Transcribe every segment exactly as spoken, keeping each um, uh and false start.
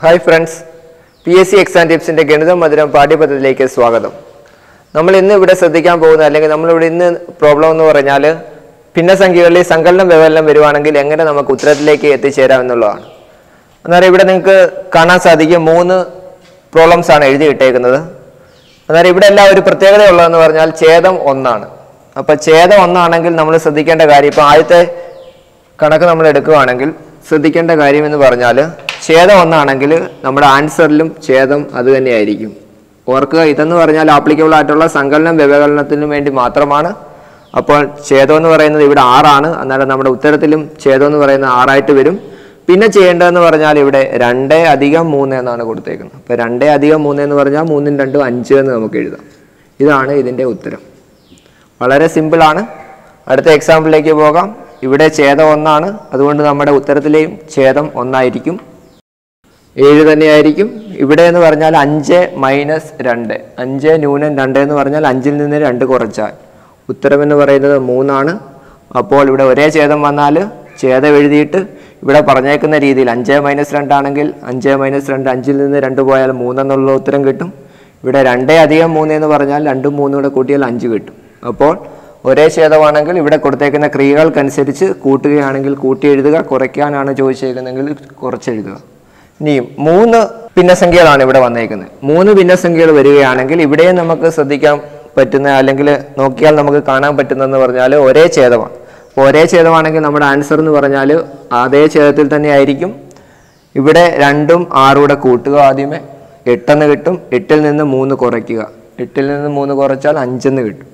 Hi friends, P S C Exam Tips in the Ganadam Madaram Party Path Lake Swagadam. നമ്മൾ ഇന്ന് ഇവിടെ ശ്രദ്ധിക്കാൻ പോകുന്ന അല്ലെങ്കിൽ നമ്മൾ ഇവിടെ ഇന്ന് പ്രോബ്ലം എന്ന് പറഞ്ഞാൽ ഭിന്നസംഖ്യകളിലെ സങ്കലനം വ്യവകലനം വരുവാണെങ്കിൽ എങ്ങനെ നമുക്ക് ഉത്തരത്തിലേക്ക് എത്തിച്ചേരാം എന്നുള്ളതാണ്. എന്നാൽ ഇവിടെ നിങ്ങൾക്ക് കാണാൻ സാധിക്കും മൂന്ന് പ്രോബ്ലംസ് ആണ് എഴുതി ഇട്ടേക്കുന്നത്. എന്നാൽ ഇവിടെ എല്ലാം ഒരു പ്രത്യേകത ഉള്ളതെന്ന് പറഞ്ഞാൽ ഛേദം ഒന്നാണ്. അപ്പോൾ ഛേദം ഒന്നാണെങ്കിൽ നമ്മൾ ശ്രദ്ധിക്കേണ്ട കാര്യം ഇപ്പോൾ ആദ്യത്തെ കണക്ക് നമ്മൾ എടുക്കുകയാണെങ്കിൽ ശ്രദ്ധിക്കേണ്ട കാര്യം എന്ന് പറഞ്ഞാൽ ഛേദം ഒന്നാണെങ്കിൽ നമ്മുടെ ആൻസറിലും ഛേദം അത് തന്നെയായിരിക്കും. ഓർക്കുക, ഇതെന്ന് പറഞ്ഞാൽ ആപ്ലിക്കബിൾ ആയിട്ടുള്ള സങ്കലനം വ്യവകലനത്തിനു വേണ്ടി മാത്രമാണ്. അപ്പോൾ ഛേദം എന്ന് പറയുന്നത് ഇവിടെ ആറാണ്, എന്നാലും നമ്മുടെ ഉത്തരത്തിലും ഛേദം എന്ന് പറയുന്നത് ആറായിട്ട് വരും. പിന്നെ ചെയ്യേണ്ടതെന്ന് പറഞ്ഞാൽ ഇവിടെ രണ്ട് അധികം മൂന്ന് എന്നാണ് കൊടുത്തേക്കുന്നത്. അപ്പോൾ രണ്ട് അധികം മൂന്ന് എന്ന് പറഞ്ഞാൽ മൂന്നും രണ്ടും അഞ്ച് എന്ന് നമുക്ക് എഴുതാം. ഇതാണ് ഇതിൻ്റെ ഉത്തരം. വളരെ സിമ്പിളാണ്. അടുത്ത എക്സാമ്പിളിലേക്ക് പോകാം. ഇവിടെ ഛേദം ഒന്നാണ്, അതുകൊണ്ട് നമ്മുടെ ഉത്തരത്തിലെയും ഛേദം ഒന്നായിരിക്കും, ഏഴ് തന്നെയായിരിക്കും. ഇവിടെ എന്ന് പറഞ്ഞാൽ അഞ്ച് മൈനസ് രണ്ട്, അഞ്ച് ന്യൂനം രണ്ട് എന്ന് പറഞ്ഞാൽ അഞ്ചിൽ നിന്ന് രണ്ട് കുറച്ചാൽ ഉത്തരം എന്ന് പറയുന്നത് മൂന്നാണ്. അപ്പോൾ ഇവിടെ ഒരേ ഛേദം വന്നാൽ ഛേദം എഴുതിയിട്ട് ഇവിടെ പറഞ്ഞേക്കുന്ന രീതിയിൽ അഞ്ച് മൈനസ് രണ്ടാണെങ്കിൽ അഞ്ച് മൈനസ് രണ്ട് അഞ്ചിൽ നിന്ന് രണ്ട് പോയാൽ മൂന്നെന്നുള്ള ഉത്തരം കിട്ടും. ഇവിടെ രണ്ട് അധികം മൂന്ന് എന്ന് പറഞ്ഞാൽ രണ്ടും മൂന്നും കൂടെ കൂട്ടിയാൽ അഞ്ച് കിട്ടും. അപ്പോൾ ഒരേ ഛേദമാണെങ്കിൽ ഇവിടെ കൊടുത്തേക്കുന്ന ക്രിയകൾക്കനുസരിച്ച് കൂട്ടുകയാണെങ്കിൽ കൂട്ടി എഴുതുക, കുറയ്ക്കാനാണ് ചോദിച്ചേക്കുന്നതെങ്കിൽ കുറച്ചെഴുതുക. ഇനിയും മൂന്ന് ഭിന്നസംഖ്യകളാണ് ഇവിടെ വന്നേക്കുന്നത്. മൂന്ന് ഭിന്നസംഖ്യകൾ വരികയാണെങ്കിൽ ഇവിടെയും നമുക്ക് ശ്രദ്ധിക്കാൻ പറ്റുന്ന അല്ലെങ്കിൽ നോക്കിയാൽ നമുക്ക് കാണാൻ പറ്റുന്നതെന്ന് പറഞ്ഞാൽ ഒരേ ഛേദമാണ്. അപ്പോൾ ഒരേ ഛേദമാണെങ്കിൽ നമ്മുടെ ആൻസർ എന്ന് പറഞ്ഞാൽ അതേ ഛേദത്തിൽ തന്നെ ആയിരിക്കും. ഇവിടെ രണ്ടും ആറും കൂടെ കൂട്ടുക, ആദ്യമേ എട്ടെന്ന് കിട്ടും. എട്ടിൽ നിന്ന് മൂന്ന് കുറയ്ക്കുക, എട്ടിൽ നിന്ന് മൂന്ന് കുറച്ചാൽ അഞ്ചെന്ന് കിട്ടും.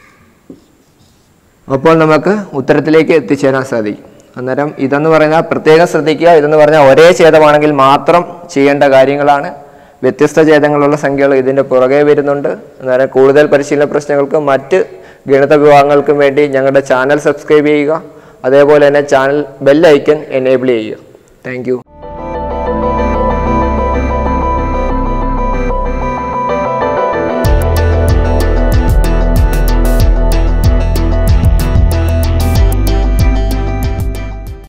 അപ്പോൾ നമുക്ക് ഉത്തരത്തിലേക്ക് എത്തിച്ചേരാൻ സാധിക്കും. അന്നേരം ഇതെന്ന് പറഞ്ഞാൽ പ്രത്യേകം ശ്രദ്ധിക്കുക, ഇതെന്ന് പറഞ്ഞാൽ ഒരേ ഛേദമാണെങ്കിൽ മാത്രം ചെയ്യേണ്ട കാര്യങ്ങളാണ്. വ്യത്യസ്ത ഛേദങ്ങളുള്ള സംഖ്യകൾ ഇതിൻ്റെ പുറകെ വരുന്നുണ്ട്. അന്നേരം കൂടുതൽ പരിശീലന പ്രശ്നങ്ങൾക്കും മറ്റ് ഗണിത വിഭാഗങ്ങൾക്കും വേണ്ടി ഞങ്ങളുടെ ചാനൽ സബ്സ്ക്രൈബ് ചെയ്യുക. അതേപോലെ തന്നെ ചാനൽ ബെൽ ഐക്കൺ എനേബിൾ ചെയ്യുക. Thank U.